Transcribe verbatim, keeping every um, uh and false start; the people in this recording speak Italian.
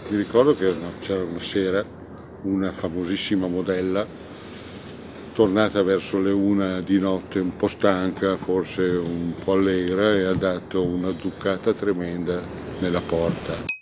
Mi ricordo che c'era una sera una famosissima modella, tornata verso le una di notte, un po' stanca, forse un po' allegra, e ha dato una zuccata tremenda nella porta.